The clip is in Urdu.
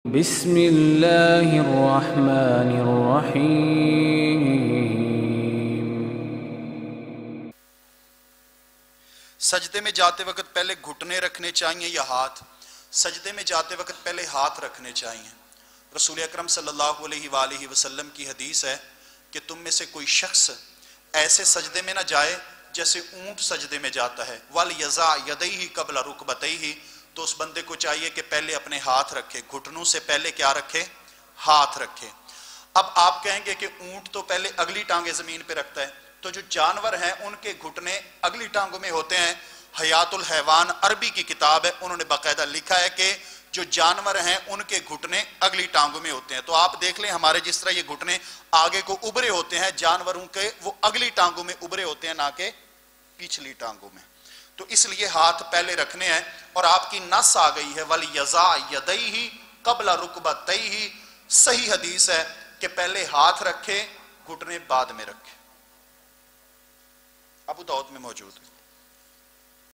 بسم اللہ الرحمن الرحیم۔ سجدے میں جاتے وقت پہلے گھٹنے رکھنے چاہیے یا ہاتھ؟ سجدے میں جاتے وقت پہلے ہاتھ رکھنے چاہیے۔ رسول اکرم صلی اللہ علیہ وآلہ وسلم کی حدیث ہے کہ تم میں سے کوئی شخص ایسے سجدے میں نہ جائے جیسے اونٹ سجدے میں جاتا ہے، وَلْيَضَعْ يَدَيْهِ قَبْلَ رُكْبَتَيْهِ، تو اس بندے کو چاہیے کہ پہلے اپنے ہاتھ رکھے، گھٹنوں سے پہلے کیا رکھے؟ ہاتھ رکھے۔ اب آپ کہیں گے کہ اونٹ تو پہلے اگلی ٹانگیں زمین پہ رکھتا ہے، تو جو جانور ہیں ان کے گھٹنے اگلی ٹانگوں میں ہوتے ہیں۔ حیات الحیوان عربی کی کتاب ہے، انہوں نے باقاعدہ لکھا ہے کہ جو جانور ہیں ان کے گھٹنے اگلی ٹانگوں میں ہوتے ہیں۔ تو آپ دیکھ لیں ہمارے جس طرح یہ گھٹنے آگے کو ابھرے ہوتے ہیں، جانوروں کے وہ اگلی ٹانگوں میں ابھرے ہوتے ہیں، نہ کہ پچھلی ٹانگوں میں۔ تو اس لیے ہاتھ پہلے رکھنے ہیں، اور آپ کی نص آ گئی ہے وَلْيَضَعْ يَدَيْهِ قَبْلَ رُكْبَتَيْهِ، صحیح حدیث ہے کہ پہلے ہاتھ رکھے، گھٹنے بعد میں رکھے، ابو داؤد میں موجود ہے۔